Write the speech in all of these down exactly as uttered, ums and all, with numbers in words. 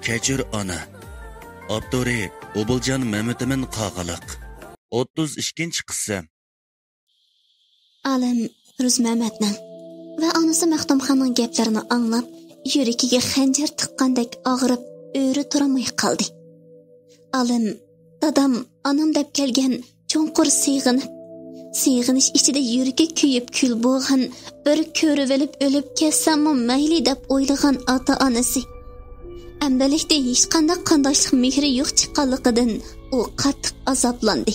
Kechir ona. Abduri Obuljan Mehmetimin Qaqalaq. o'ttiz ikkinchi qissa. Alim Ruz Mehmetning va onasi Maxtumxonning gaplarini anglab, yuragiga xanjar tiqqandek og'rib, o'ri turamay qoldi. Alim, dadam, onam deb kelgan cho'nqur siyg'inib, siyg'inish ichida yuragi kuyib kul bo'lgan, bir ko'rib olib o'lib ketsammi mayli deb o'ylagan ota-onasi. Amdalikda hech qanday qandoshlik mehri yo'q chiqqanligidan u qattiq azoblandi.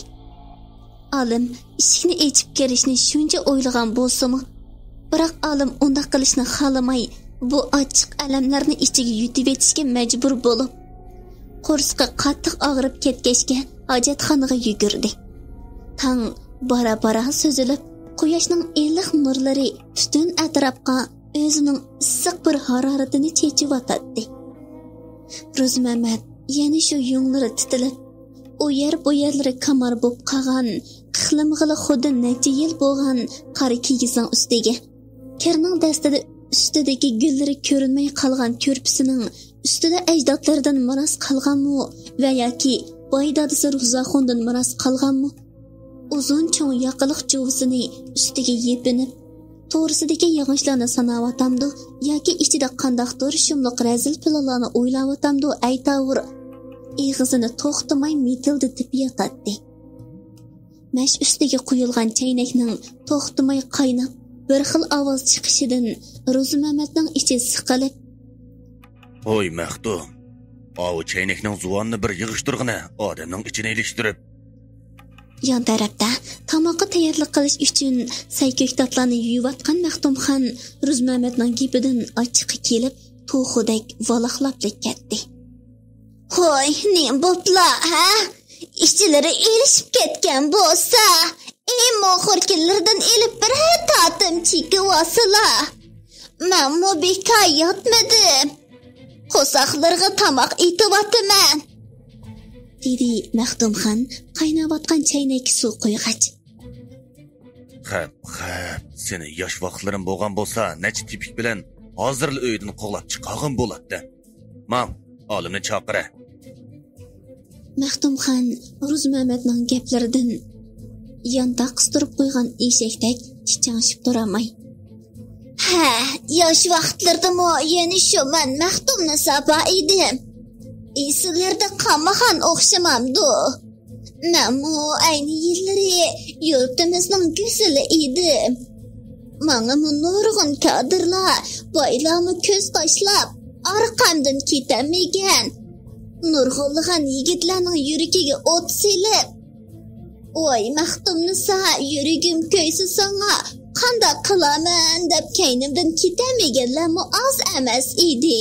Alim ishikni echib kirishni shuncha o'ylagan bo'lsa-mu, biroq Alim unda qilishni xohlamay, bu ochiq alamlarni ichiga yutib etishga majbur bo'lib, qo'rsqi qattiq og'rib ketgachga hojatxonaga yugurdi. Tang bara-bara so'zilib, quyoshning iliq nurlari butun atrofga o'zining issiq bir haroratini chechib-otadi. Ruz Mehmet yana shu yunglari titilib, u yer bu yerlari kamar bo'lib qolgan, qixlimg'ili xuddi necha yil bo'lgan qari kiyizning ustiga, kirning dastida ustidagi gullari ko'rinmay qolgan ko'rpisining ustida ajdodlardan miros qolganmi va yoki boy dadasi Ruhzaxondan miros qolganmi, uzun cho'ng yoqiliq juvsini ustiga yepinib, to'g'risidagi yog'ochlarni sanayotamdi yoki ichida qandaqdir shumliq razil pilalarni o'ylayotamdi aytavur. Ig'izini to'xtamay metildatib yotadi. Mash ustiga quyilgan chaynakning to'xtamay qaynab, bir xil ovoz chiqishidan Ruz Mehmetning ichi siqilib, "Voy Maxtum, o chaynakning zuvonni bir yig'ishtirg'ina, odamning ichini ilishtirib." Yon tarafda tomoqqa tayyorlik qilish uchun sayko'ktatlarni yuvayotgan Maxtumxon Ruz Mehmetning gapidan ochiqi kelib, to'xudek valaqlab ketdi. "Hoy, nim bo'pla, ha? İşçileri erişip ketken bo'lsa, ey mo'xurkinlardan elib bir tatim chekib olsala. Men mu bekor yotmadim. Qo'saqlarga tamoq etyapman," dedi Maxtumxon qaynayotgan chaynakka suv qo'ygach. "Xap, xap, seni yosh vaqtlarim bo'lgan bo'lsa, necha tipik bilan hozirli uydan qo'g'lab chiqargan bo'ladi. Men olimni chaqira." Maxtumxon Ruz Mehmetning gaplaridan yonda qistirib qo'ygan eshakdek chichanshib turamay, "Ha, yosh vaqtlardami yana shu men Maxtumni sapa edim. Eslarda qolmagan o'xshamamdu. Menmu ayni yillari yurtimizning go'zali edim. Menga nurg'un kadrlar, boylarni ko'z tashlab, orqamdan ketamagan. Nurg'ulg'an yigitlarning yuragiga o't silib, "Voy Maxtumni sa yuragim ko'ysa sana qanday qilaman" deb kaynimdan ketamaganlarmi oz emas edi.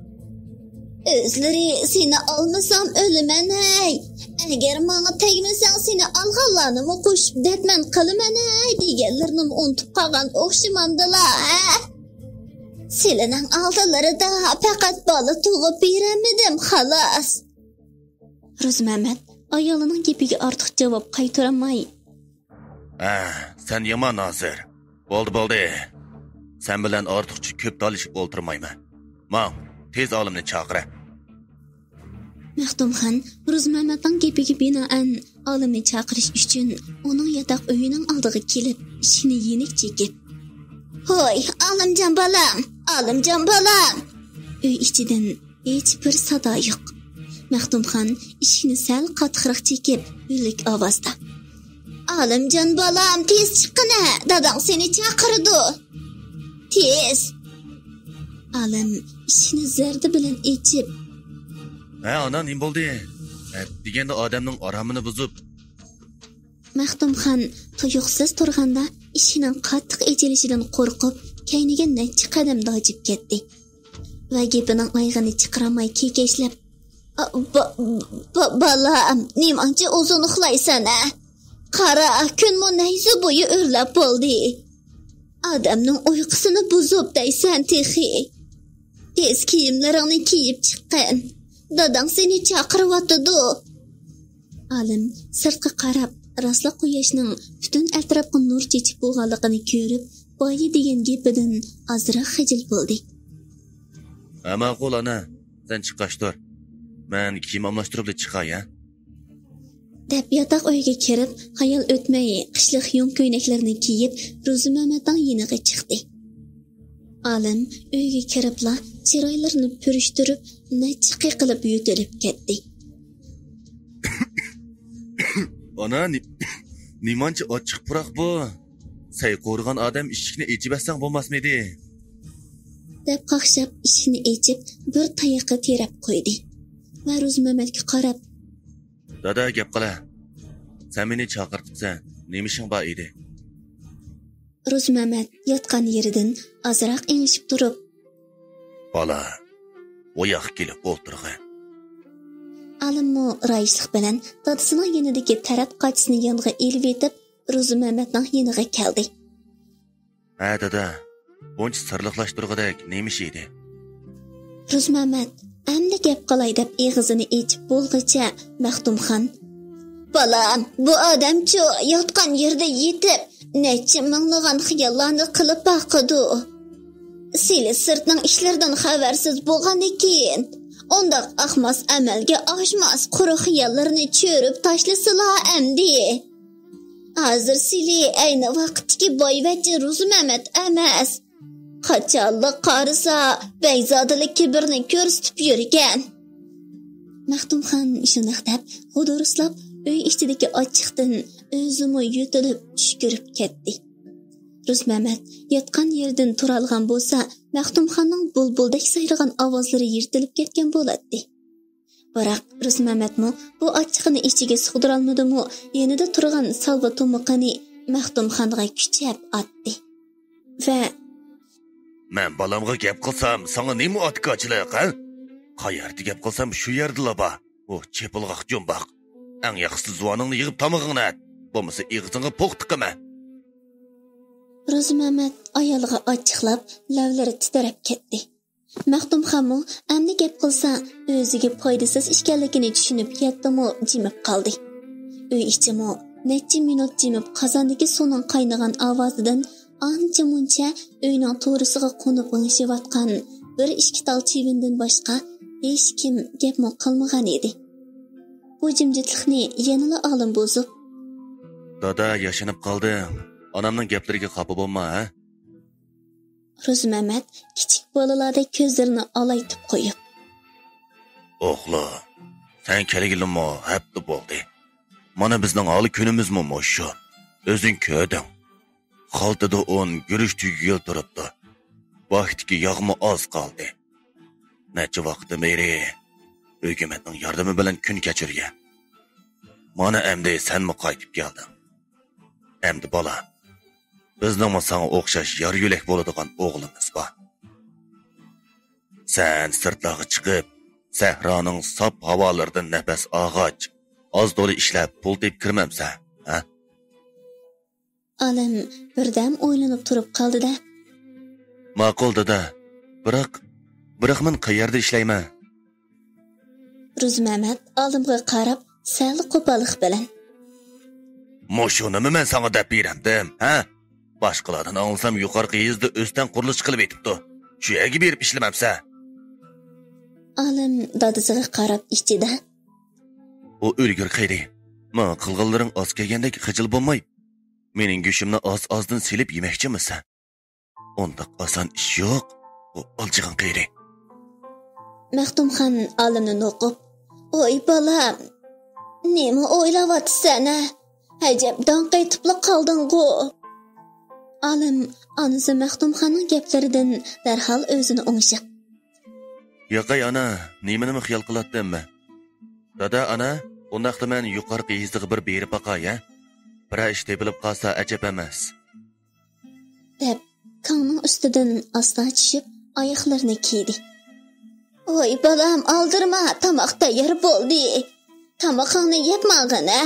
O'zlari seni olmasam o'laman ay, agar menga tegmasang seni olganlarni qo'shib debman qilaman ay deganlarni unutib qolgan o'xshamamdilar. Silining oldilarida faqat bola tug'ib beramidim xolos. Ruz Mehmet ayolining gapiga ortiq javob qaytaramay, "Ah, sen yomon hozir. Bo'ldi, bo'ldi. Sen bilan ortiqcha ko'p talishib o'ltirmayman. Men tez olimni chaqira." Maxtumxon Ruz Mehmetning gapiga binoan olimni chaqirish uchun uning yotoq uyining oldiga kelib, ishini yenik chekib, "Hoy, olimjon bolam, olimjon bolam." Uy ichidan hech bir sado yo'q. Maxtumxon ishini sal qattiqroq chekib, o'lik ovozda, "Olimjon bolam, tez chiqina, dadang seni chaqirdi. Tez." Alim ishini zarda bilan echib, "Ha, ona nima bo'ldi? Deganda odamning oromini buzib." Maxtumxon tuyuqsiz turganda ishining qattiq echilishidan qo'rqib, kayniga necha qadam dojib ketdi. Va gapining oyg'ini chiqaramay kekeshlab, "Balam, nimancha uzun uxlaysan a? Qara, kunmu nayzi bo'yi o'rlab bo'ldi. Odamning uyqusini buzib deysan texi. Tez kiyimlaringni kiyib chiqqan. Dadang seni chaqiryotdi." Alim sirtqa qarab, rostla quyoshning butun atrofga nur chechib bo'lganligini ko'rib, boyi degan gapidan ozroq xijil bo'ldi. "Ama qo'l ana, sen chiqash tur. Ben kiyim almashtirib chiqay, ha? deb yotoq uyga kirib, hayal o'tmay qishliq yung ko'ynaklarini kiyib, Ro'zimamatning yiniga chiqdi. Alim uyga kiribla chiroylarini purishtirib, necha qilib yutilib ketdi. Ana, nimancha ochiq puroq bu? Say qo'rg'an odam eshikni echib assang bo'lmasmidi? deb qaqshab eshikni echib, bir tayoqqa terab qo'ydi. Va Ro'zimamatga qarab, Dada gap qila. Sen meni chaqirtibsan. Nima ishing bor edi? Ro'zimamat yotgan yeridan azroq engishib turib, Bola, oyoq kelib o'tirg'in. Alimmo raislik bilan dadasining yonidagi tarab qachisini yonga elib etib, Ro'zimamatning yoniga keldi. Ha dada, buncha sirliqlashtirg'idek nima ish edi? Ro'zimamat endi gap qilay deb eg'izini echib bo'lg'icha Maxtumxon, "Balam, bu odamchi yotgan yerda yetib, necha minglagan xiyollarni qilib baqidi. Seni sirtning ishlardan xabarsiz bo'lgandan keyin, ondaq ahmas amalga oshmas quruq xiyollarni cho'rib tashlasila endi. Hozir seni ayni vaqtdagi boyvachcha Ro'zimamat emas. Qachonliq qarisa, Beyzodalik kibrni ko'rsatib yurgan." Maxtumxon shunday deb g'udurislab uy ichidagi ochiqdan o'zimi yutilib tushkirib ketdi. Ro'zimamat yotgan yerdan turalgan bo'lsa, Maxtumxonning bulbuldek sayragan ovozlari yirtilib ketgan bo'ladi. Biroq Ro'zimamatmi bu ochiqni ichiga sig'dirolmadimi, yanida turgan salva to'miqini Maxtumxonga kuchab otdi. Va Men balamga gap qilsam, sana nima otqachilik, ha? Qayerda gap qilsam shu yerda bor. O chepilg'aq jumboq. Eng yaxshisi zuvoningni yig'ib tomog'ingni at. Bo'lmasa ig'zingga po'q tiqama. Ro'zimamat ayolga ochiqlab, lavlari titrab ketdi. Maxtumxonmi endi gap qilsa, o'ziga foydasiz ishkanligini tushunib yetdimi, jimib qoldi. Uy ichimi necha minut jimib qozondagi suvning qaynagan ovozidan ancha muncha uyning to'risiga qo'nib g'ingshiyotgan bir ikki tal chivindan boshqa hech kim gapmi qilmagan edi. Bu jimjitlikni yanada olim buzib, Dada yashinib qolding. Onamning gaplariga xafa bo'lma, ha? Ro'zimamat kichik bolalardek ko'zlarini olaytib qo'yib, O'g'li, sen kelgilimi hafta bo'ldi. Mana bizning hali kunimizmi shu. O'zing ko'rding. Xaltada on guruch tugiga turibdi. Vaqtiki yog'mi oz qoldi. Necha vaqtdan beri hukumatning yordami bilan kun kechirgan. Mana endi senmi qaytib kelding. Endi bola, bizning sana o'xshash yar yo'lak bo'ladigan o'g'limiz bor. Sen sirtlarga chiqib, sahroning sop havolaridan nafas og'och, oz do'li ishlab pul deb kirmamsa, ha? Alim birdan o'ylanib turib qoldi-da, Ma'qul dada, biroq biroq men qayerda ishlayman? Ro'zimamat olimga qarab, sal qo'pollik bilan, "Moshunimi men sana deb beramdim, ha? Boshqalardan olsam yuqorqi yezda o'stan qurilish qilib etibdi. Shu yerga berib ishlamamsa?" Alim dadasiga qarab ichida, "O o'lgur qaydi. Men qilganlaring oz kelgandek xijil bo'lmay, mening go'shimni oz-ozdan silib yemoqchimisan? Undaq oson ish yo'q. O olchigan qaydi." Maxtumxon olimni noqib, "Oy bolam, nima o'ylayapsan? Ajabdan qaytibla qolding-ku." Alim onasi Maxtumxonning gaplaridan darhol o'zini o'ngshib, "Yo'qay ana, nimani xiyol qilyaptimmi? Dada ana, undaqda men yuqorqi yezdiga bir berib baqay-a? Bir ish tepilib qolsa ajab emas." deb kongning ustidan asta tushib oyoqlarini kiydi. "Oy bolam, oldirma, tomoq tayyor bo'ldi. Tomoqni yeb mang'ana."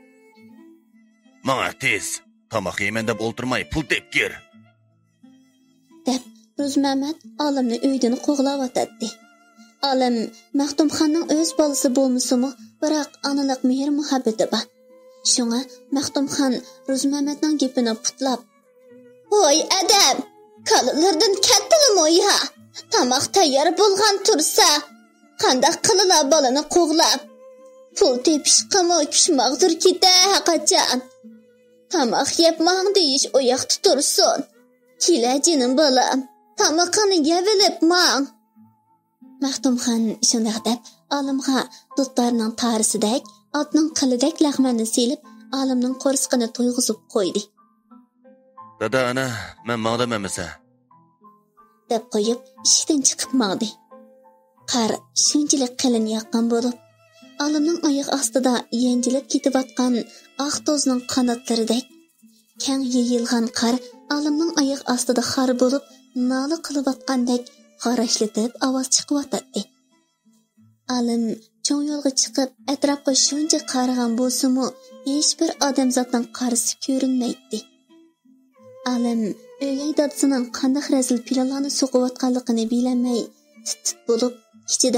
"Mana tez, tomoq yeyman deb o'ltirmay pul deb gir." deb Ro'zimamat olimni uydan qo'g'lab o'tadi. Olim Maxtumxonning o'z bolasi bo'lmasa-mu, biroq onalik mehr muhabbati bor. Shunga Maxtumxon Ro'zimamatning gapini putlab, "Voy adam, kalalardan kattimi ya? Tomoq tayyor bo'lgan tursa, Qandaq qilala balani qo'g'lab. Pul tepishqimi kushmaqdir keta haqacan. Tamaq yepmang deyish oyoqda tursin. Kela jinim balam. Tamaqani yevilib mang. Maxtumxon shunday deb olimga dutlarning tarisidek, otning qilidek lag'manni selib, olimning qo'rsqini to'yg'izib qo'ydi. Dada ana, men mangdam emasa. deb qo'yib, eshikdan chiqib mangdi. Qar shunchalik qalin yoqqan bo'lib, olimning oyoq ostida yenjilib ketayotgan oq tozning qanotlaridek keng yeyilgan qar olimning oyoq ostida xor bo'lib, nola qilayotgandek qarashlatib ovoz chiqyotdi. Olim cho'ng yo'lga chiqib, atrofga shuncha qaragan bo'lsa-mu, hech bir odamzotning qarisi ko'rinmaydi. Olim o'gay dadasining qanday razil planlarni so'qiyotganligini bilmay, tit bo'lib, ichida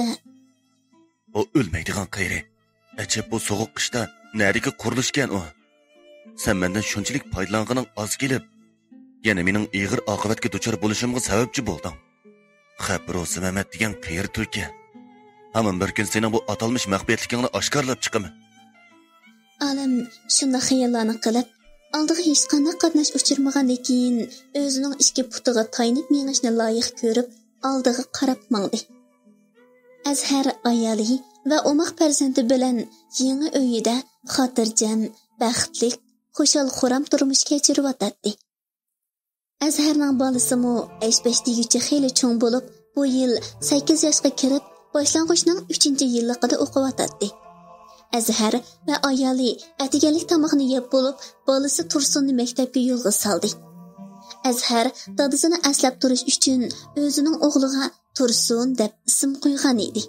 O ölmeydigan qayri. Acaba bu soğuk qishda nerede qurilishgan o? Sen menden shunchalik foydalanganing oz kelib, yana mening ig'ir oqibatga duchor bo'lishimga sababchi bo'lding. Xabrosi Mehmet degan qayri tulki. Hamon bir kun sening bu atalmış maxfiyatligingni oshkorlab chiqaman. Olim shunday xayollarni qilib, oldiga hech qanday qatnash uchirmagandan keyin o'zining ikki putiga taynib mengishni loyiq ko'rib, oldiga qarab mangdi. Azhar ayoli va umaq farzandi bilan yangi uyida xotirjam, baxtli, xushal xuram turmush kechirayotdi. Azharning bolasi-mu besh deguchi xeyli cho'ng bo'lib, bu yil sakkiz yoshga kirib, boshlang'ichning uchinchi yilligida o'qiyotdi. Azhar va ayoli atiganlik tomoqni yeb bo'lib, bolasi Tursunni maktabga yo'lga soldi. Azhar dadasini aslab turish uchun o'zining o'g'liga Tursun deb ism qo'ygan edi.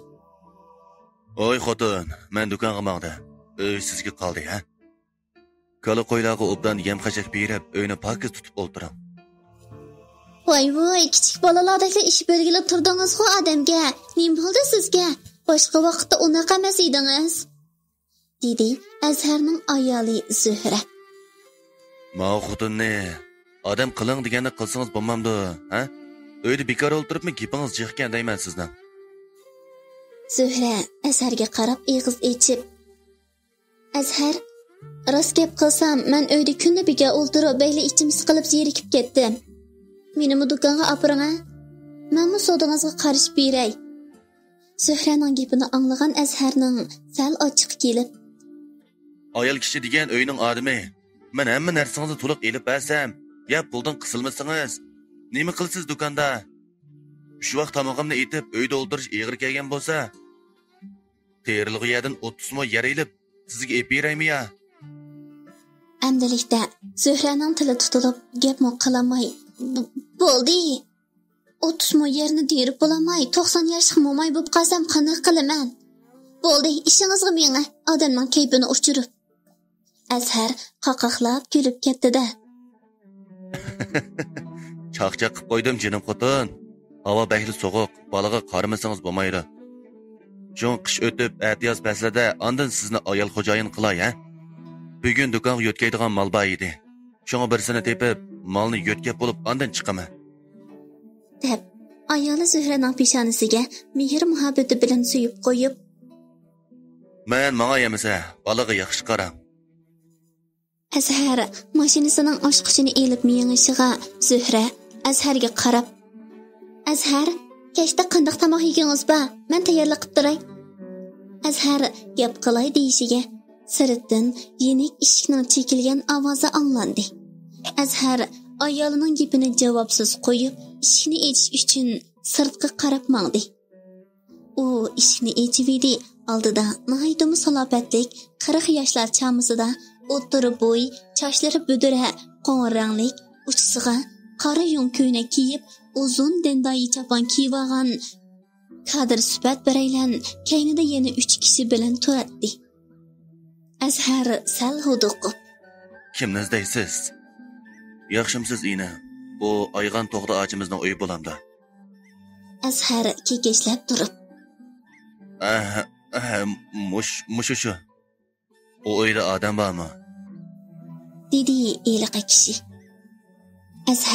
Oy xotin, men do'konga mangda. Uy sizga qoldi, ha? Kala qo'ylarga obdan yem xashak berib, uyni pokiz tutib o'ltiring. Voy voy, kichik bolalardagi ish belgilab turdingiz-ku odamga. Nim bo'ldi sizga? Boshqa vaqtda unaqa emas edingiz. dedi Azharning ayoli Zuhra. Ma xotinni, odam qiling deganni qilsangiz bo'lmamdi, ha? Uyda bekor o'ltiribmi, gapingiz jiqgan deyman sizdan. Zuhra Azharga qarab eg'iz echib, Azhar, rost gap qilsam, men uyda kunda bekor o'ltirib, bayli ichim siqilib zerikib ketdim. Meni do'konga opiring-a. Men sodingizga qarshi beray. Zuhraning gapini anglagan Azharning sal ochiq kelib, ayol kishi degan uyning odami. Men hamma narsangizni to'liq elib bersam, ya puldan qisilmasangiz, nima qilsiz do'konda? Shu vaqt tomog'imni etib, uyda o'ldirish ig'ir kelgan bo'lsa, terilg'i yerdan o'ttiz mo yer elib, sizga ep beraymi ya? Amdilikda Zuhraning tili tutilib, gapmo qilamay, bo'ldi. o'ttiz mo yerni derib bo'lamay, to'qson yoshga mo'may bo'lib qolsam qanday qilaman? Bo'ldi, ishingizga menga odamning kayfini o'chirib. Azhar qaqaqlab kulib ketdi-da. Chaqchaq qilib qo'ydim jinim xotin. Havo bahli so'g'uq, balaga qaramasangiz bo'lmaydi. Jo'n qish o'tib, atiyoz faslida ondan sizni ayol xo'jayin qilay, ha? Bugun do'konga yo'tkaydigan mol bor edi. Shunga birsini tepib, molni yo'tkab bo'lib, ondan chiqaman. deb ayoli Zuhraning peshonasiga mehr muhabbati bilan suyib qo'yib, men menga yemasa, balaga yaxshi qarang. Azhar mashinasining oshqichini elib miyang'ishiga Zuhra Azharga qarab, Azhar, kechda qanday tamoq yegingiz ba? Men tayyorlab qilib turay. Azhar gap qilay deyishiga sirtdan yenik eshikning chekilgan ovozi anglandi. Azhar ayolining gapini javobsiz qo'yib, eshikni echish uchun sirtga qarab mangdi. U eshikni echividi, oldida nihoyat musalobatlik qirq yoshlar chamasida o'ttiri bo'y, sochlari budra, qo'ng'ir ranglik, uchisiga qora yung ko'ylak kiyib, uzun dendoyi chopon kiyib olgan kadr sifat biraylan kaynida yana uch kishi bilan turadi. Azhar sal huduqib, Kimni izlaysiz? Yaxshimsiz ina. Bu aygan to'g'ri ochimizning uyi bo'lamda. Azhar kekeslab turib, Ah, ah, mush, mush shu. O uyda odam bormi? dedi eliqa kishi. Azhar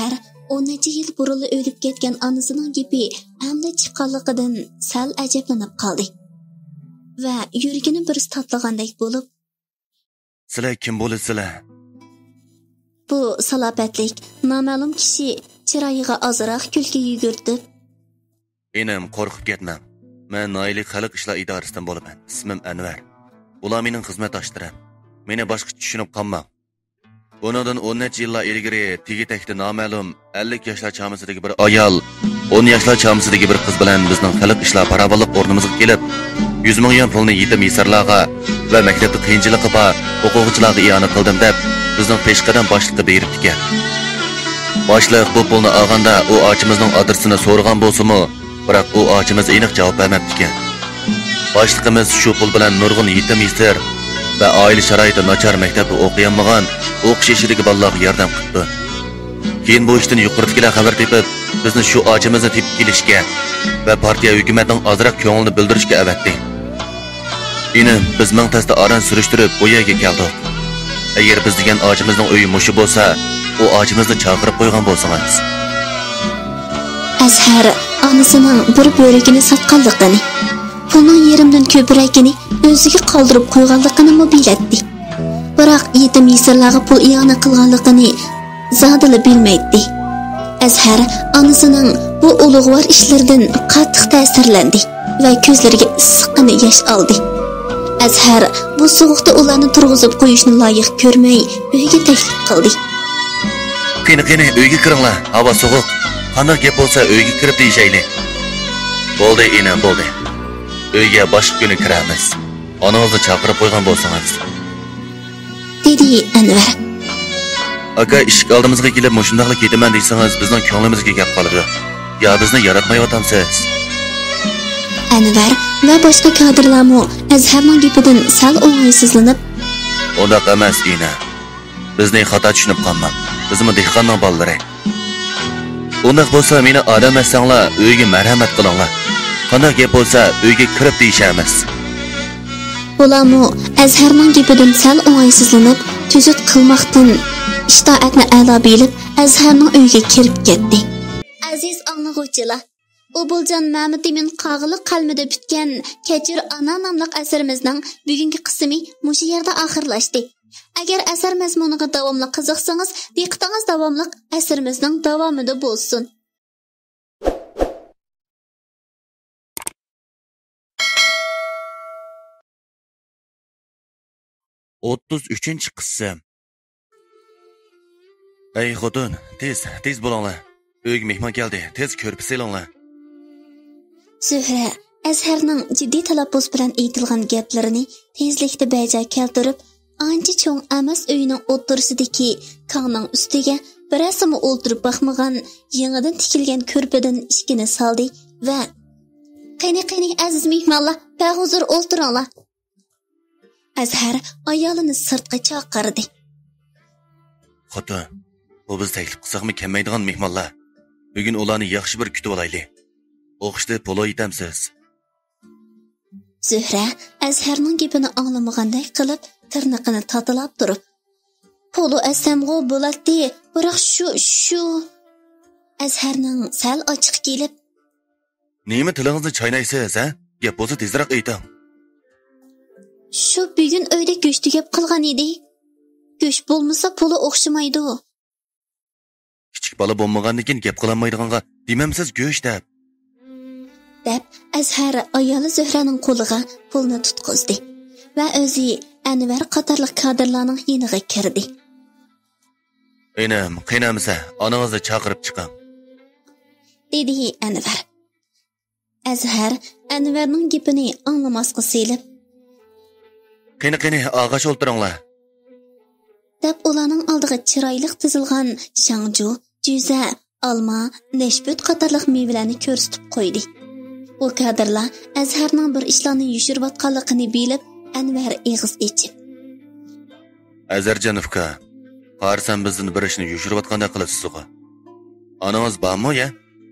o'n necha yil burunli o'lib ketgan onasining gapi hamda chiqqanligidan sal ajablanib qoldi va yuragini bir tatlagandek bo'lib, "Sizlar kim bo'lasizlar?" bu salobatlik noma'lum kishi chiroyiga ozroq kulgi yugurtib, "Enim, qo'rqib ketmang. Men Noillik xalq ishlar idorasidan bo'laman. Ismim Anvar. Ular mening xizmatdoshlarim. Meni boshqa tushunib qolmang. Bundan o'n necha yillar ilgari tegitakda noma'lum ellik yoshlar chamisidagi bir ayol o'n yoshlar chamisidagi bir qiz bilan bizning xalq ishlar barabarlik o'rnimizga kelib, yuz million pulni yetim yesarlarga va maktabda qiyinchilikqa bor o'quvchilarga iyona qildim deb bizning peshqadam boshliqqa berib ekan. Boshliq bu pulni olganda u ochimizning adresini so'ragan bo'lsa-mu, biroq u ochimiz aniq javob bermabdi ekan. Boshliqimiz shu pul bilan nurg'un yetim yesar va oila sharoiti nachar maktabda o'qiyanmagan o'qish ishidagi bolalarga yordam qildi. Keyin bu ishdan yuqoridagilar xabar tepib, bizni shu ochimizni tepib kelishga va partiya hukumatning ozroq ko'nglini bildirishga avatdi. Endi biz ming tasda aran surishtirib bu yerga keldik. Agar biz degan ochimizning uyi mushi bo'lsa, u ochimizni chaqirib qo'ygan bo'lsangiz. Azhar onasining bir bo'rigini sotganligini, pulning yerimdan ko'pragini o'ziga qoldirib qo'yganligini bilatdi. Biroq yetim yesirlarga pul iyona qilganligini zodila bilmaydi. Azhar onasining bu ulug'vor ishlaridan qattiq ta'sirlandi va ko'zlariga issiqqina yosh oldi. Azhar bu sovuqda ularni turg'izib qo'yishni loyiq ko'rmay uyga taklif qildi. "Qani qani uyga kiringlar, havo sovuq. Qanday gap bo'lsa uyga kirib deyishayli." "Bo'ldi, enam, bo'ldi. Uyga boshqa kuni kiramiz. Onangizni chaqirib qo'ygan bo'lsangiz." dedi Anvar. "Aka, ishik oldimizga kelib mushundaqlik ketaman deysangiz, bizning ko'nglimizga gap qoladi. Yo bizni yaratmayotgansiz." Anvar va boshqa kadrlarmi Azharning gapidan sal o'ng'aysizlanib, "Undaq emas, ina. Bizni xato tushunib qolmang. Bizmi dehqonning bolalari. Undaq bo'lsa meni odam emasanglar, uyga marhamat qilinglar. Qanday gap bo'lsa uyga kirib deyishamiz." Ularmu Azharning gapidan sal o'ng'aysizlanib, tuzut qilmoqdan ishtoatni a'lo bilib, Azharning uyiga kirib ketdi. Aziz anglag'uvchilar, Ubuljon Ma'mudimin qog'ili qalmida bitgan Kechir ona nomli asarimizning bugungi qismi mushu yerda oxirlashdi. Agar asar mazmuniga davomli qiziqsangiz, diqqatingiz davomli asarimizning davomida bo'lsin. o'ttiz uchinchi qism. "Ey xotin, tez, tez bo'linglar. Uyga mehmon keldi. Tez ko'rib selinglar." Zuhra Azharning jiddiy talaffuz bilan aytilgan gaplarini tezlikda baja keltirib, ancha cho'ng emas uyining o'ttirsidagi kongning ustiga birasimi o'ltirib baxmagan yangidan tikilgan ko'rpadan ishkini soldi va "Qani-qani aziz mehmonlar, bahuzur o'ltiringlar." Azhar ayolini sirtqa chaqirdi. "Xotin, bu biz taklif qilsaqmi kelmaydigan mehmonlar. Bugun ularni yaxshi bir kutib olayli. O'qishda polo yetamsiz." Zuhra Azharning gapini anglamagandek qilib, tirnaqini tatilab turib, "Polo asamg'o bo'ladi, biroq shu shu." Azharning sal ochiq kelib, "Nima tilingizni chaynaysiz, ha? Gap bo'lsa tezroq ayting." "Shu bugun uyda go'sht tugab qolgan edi. Go'sht bo'lmasa polo o'xshamaydi." "Kichik bola bo'lmagandan keyin gap qilolmaydiganga demamsiz go'sht deb." deb Azhar ayoli Zuhraning qo'liga pulni tutqizdi va o'zi Anvar qatorliq kadrlarning yeniga kirdi. "Enam, qiynamasa, onangizni chaqirib chiqing." dedi Anvar. Azhar Anvarning gapini anglamasga selib, "Qani qani og'ash o'ltiringlar." deb ularning oldiga chiroyli tizilgan shangju, juza, olma, neshbut qatorliq mevalarni ko'rsatib qo'ydi. Bu kadrlar Azharning bir ishlarni yushirayotganligini bilib, Anvar eg'iz echib, "Azarjanovka, qarsan bizni bir ishni yushirayotganda qilasiz-ku. Onangiz bormi ya?"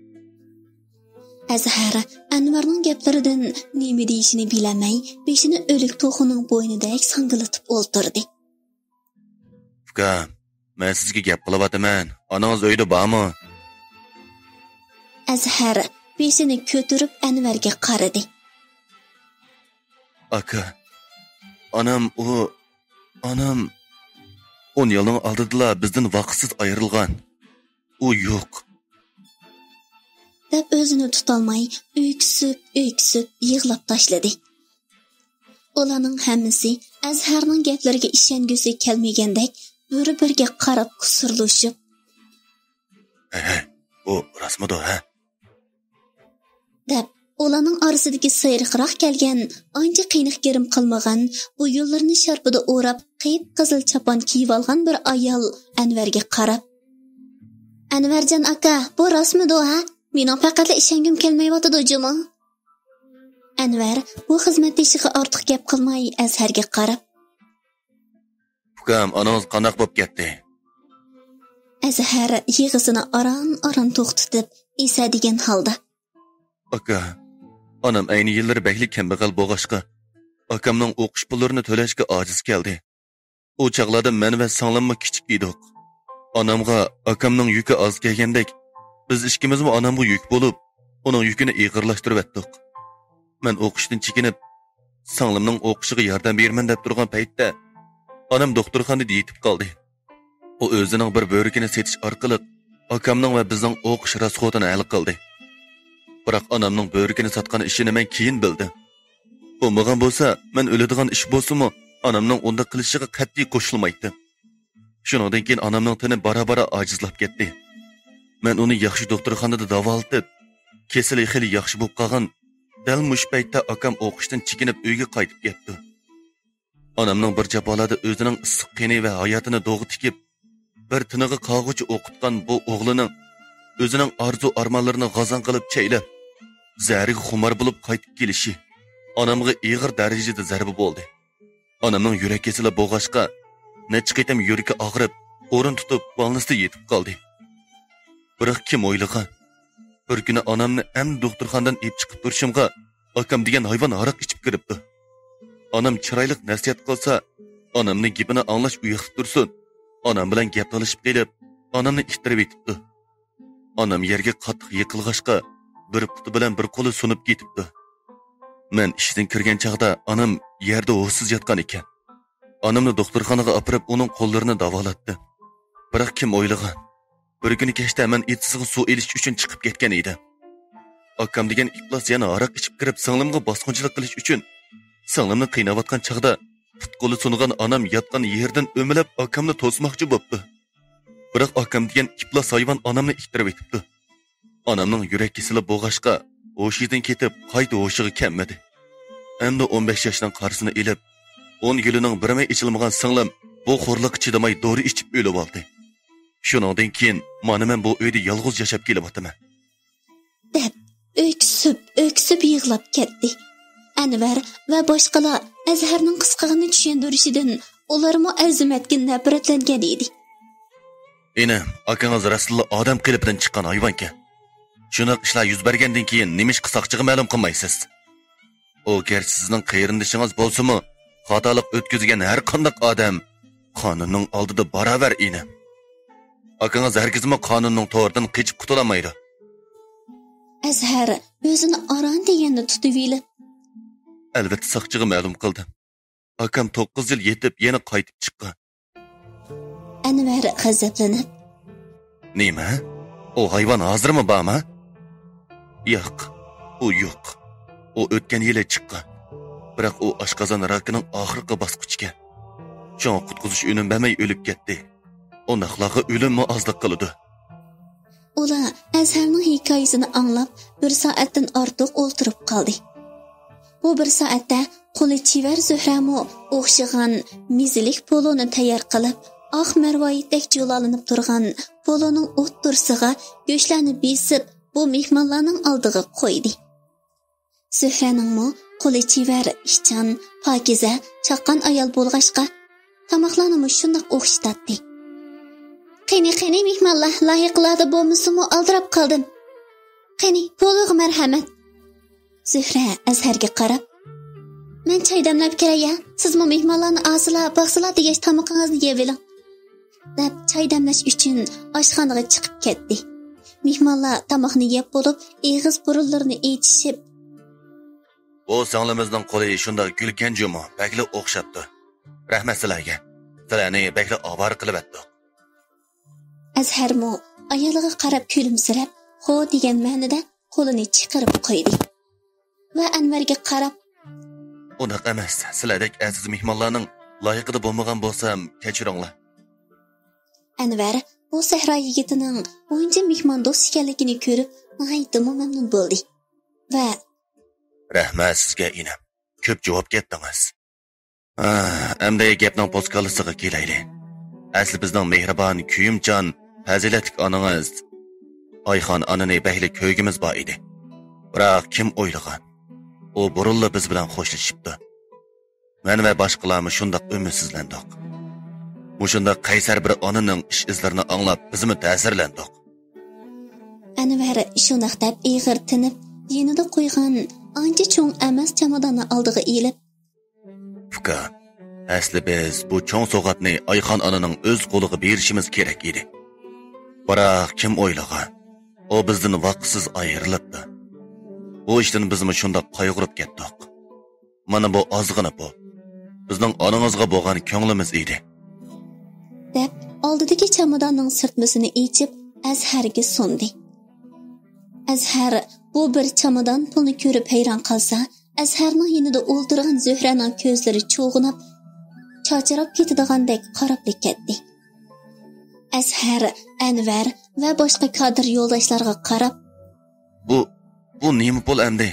Azhar Anvarning gaplaridan nima deyishini bilamay, beshini o'lik to'xining bo'ynidek sangilatib o'ltirdi. "Uka, men sizga gap qilyapman. Onangiz uyda bormi?" Azhar besini ko'tarib Anvarga qaradi. Aka, anam o, anam on yılın aldıdılar bizden vaqtsiz ayrılgan. O yo'q. Deb o'zini tutolmay, öksüp, öksüp yig'lab tashladi. Ularning hammasi Azharning gaplariga ishongisi kelmagandek, bir-biriga qarab kusurlashib. He, o rasmido ha? Deb ularning orasidagi sayriqroq kelgan, ancha qiyniq gerim qilmagan, bu yo'llarni sharpida o'rab, qiyib qizil chapon kiyib olgan bir ayol Anvarga qarab. Anvarjon aka, bu rasmido ha? Mening faqat ishongim kelmayotdi juma. Anvar bu xizmatdoshiga ortiq gap qilmay Azharga qarab. Ukam, anangiz qanaq bo'lib ketdi? Azhar yig'isini aran-aran to'xtatib, esa degan holda. Aka, anam ayni yillar bekli kambag'al bo'lg'ashqa, akamning o'qish pullarini to'lashga ojiz keldi. O chaqlarda men va singlimmi kichik edik. Anamga akamning yuki oz kelgandek, biz ikkimizmi anamga yuk bo'lib, uning yukini ig'irlashtirib etdik. Men o'qishdan chekinib, singlimning o'qishiga yordam berman deb turgan paytda, anam doktorxonada yetib qoldi. O o'zining bir bo'rikini setish orqali akamning va bizning o'qish rasxotini hal qildi. Biroq onamning bo'rikini sotgan ishini men keyin bildim. Bo'lmagan bo'lsa, men o'ladigan ish bo'lsa-mu, onamning unda qilishiga qat'iy qo'shilmaydi. Shuningdan keyin onamning tini bara-bara ojizlab ketdi. Men uni yaxshi doktorxonada davolatib, kesili xili yaxshi bo'lib qolgan, dal mush paytda akam o'qishdan chekinib uyga qaytib ketdi. Onamning bir jabolada o'zining issiq qini va hayotini do'g'i tikib, bir tiniga qog'uchi o'qitgan bu o'g'lining o'zining arzu armonlarini g'azon qilib chaylab, zariga xumar bo'lib qaytib kelishi onamga ig'ir darajada zarba bo'ldi. Onamning yurak kesili bo'g'ashqa, necha qitim yuragi og'rib, o'rin tutib, bolnisda yetib qoldi. Biroq kim o'ylagan? Bir kuni onamni am doktorxonadan ib chiqib turishimga, akam degan hayvon aroq ichib kiribdi. Onam chiroyli nasihat qilsa, onamning gapini anglash uyiqib tursin. Onam bilan gap talashib kelib, onamni ittirib etibdi. Onam yerga qattiq yiqilg'ashqa, bir puti bilan bir qo'li sunib ketibdi. Men ishdan kirgan chaqda onam yerda o'siz yotgan ekan. Onamni doktorxonaga olib, uning qo'llarini davolatdi. Biroq kim o'ylagan? Bir kuni kechda men etsizga suv elish uchun chiqib ketgan edim. Akam degan iflos yana aroq ichib kirib, singlimga bosqinchilik qilish uchun singlimni qiynayotgan chaqda put qo'li sungan onam yotgan yerdan o'milab akamni to'smoqchi bo'pti. Biroq akam degan iflos hayvon onamni ittirib etibdi. Onamning yurak kesili bo'g'ashqa, o'shidan ketib, qayta o'shiga kelmadi. Endi o'n besh yoshdan qarsini elib, o'n yilining birimay ichilmagan singlim bu xo'rliqqa chidamay dori ichib o'lib oldi. Shuningdan keyin mana men bu uyda yolg'iz yashab kelyapman. Deb öksüp, öksüp yig'lab ketdi. Anvar va boshqalar Azharning qisqig'ini tushuntirishidan ularmi azimatga nafratlangan edi. Enim, akangiz rasululloh odam qilibidan chiqqan hayvonka. Shunaq ishlar yuz bergandan keyin nimish qisaqchiga ma'lum qilmaysiz. O garchi sizning qayrindishingiz bo'lsa-mu, xatolik o'tkazgan har qanday odam qonunning oldida barobar enim. Akangiz hargizmi qonunning to'g'ridan qochib qutulamaydi. Azhar o'zini aron deganda tutib elib, albatta saqchiga ma'lum qildim. Akam to'qqiz yil yetib yana qaytib chiqqan. Anvar g'azablanib, "Nima? O hayvon hozirmi bormi?" "Yo'q, u yo'q. U o'tgan yili chiqqan. Biroq u oshqozon rakining oxirgi bosqichiga. Sho'ng qutqizish unum bermay o'lib ketdi. O naqlaga o'limmi ozlik qildi." Ular Azharning hikoyasini anglab, bir soatdan ortiq o'ltirib qoldi. Bu bir soatda qo'li chivar Zuhramo o'xshagan mizilik poloni tayyor qilib, oq marvoyitdek jo'lalanib turgan poloning o'ttirsiga go'shlarni besib, bu mehmonlarning oldiga qo'ydi. Zuhraningmi qo'li chivar, ishchan, pokiza, chaqqon ayol bo'lg'ashqa, tamoqlarni shundoq o'xshatdi. Qani qani mehmonlar loyiqlarda bo'lmasa-mu aldirab qoldim. Qani pologa marhamat. Zuhra Azharga qarab, "Men choy damlab kelay, siz mo mehmonlarni asila, baxsila degach tamoqingizni yeb oling." deb choy damlash uchun oshxonaga chiqib ketdi. mehmonlar tamoqni yeb bo'lib, eg'iz burunlarini etishib, "Bu singlimizning qo'li shunda gulkan jumo, bakli o'xshabdi. Rahmat sizlarga. Sizlarni bakli ovar qilib atdik." Azharmo ayoliga qarab kulimsirab, "Xo" degan ma'noda qo'lini chiqarib qo'ydi. Va Anvarga qarab, "Unaqa emas. Sizlardek aziz mehmonlarning loyiqida bo'lmagan bo'lsam, kechiringlar." Anvar bu sahro yigitining o'yinchi mehmon do'st ekanligini ko'rib, g'aytimi mamnun bo'ldi. Va "Rahmat sizga inam. Ko'p javob ketdingiz. Ah, endi gapning poskalisiga kelaylik. Asli bizning mehribon, kuyimchan, fazilatli onangiz Oyxon onani bahli ko'ygimiz bor edi. Biroq kim o'ylagan? U burunla biz bilan xo'shlashibdi. Men va boshqalarmi shundoq umidsizlandik. Mushunda qaysar bir onaning ish izlarini anglab, bizmi ta'sirlandik. Anvar shundoq deb ig'ir tinib, yenida qo'ygan ancha cho'ng emas chamadonni oldiga elib, "Fuka, asli biz bu cho'ng sovg'atni Oyxon onaning o'z qo'liga berishimiz kerak edi. Biroq kim o'ylagan? O bizdan vaqtsiz ayrilibdi. Bu ishdan bizmi shundoq qayg'urib ketdik. Mana bu ozg'ina bu. Bizning onangizga bo'lgan ko'nglimiz edi." deb oldidagi chamadonning sirtmasini yechib Azharga sundi. Azhar bu bir chamadon pulni ko'rib hayron qolsa, Azharning yonida o'ltirgan Zuhraning ko'zlari cho'g'inib, chochirab ketidigandek qarab ketdi. Azhar, Anvar va boshqa kadr yo'ldoshlarga qarab, "Bu bu nima pul endi?"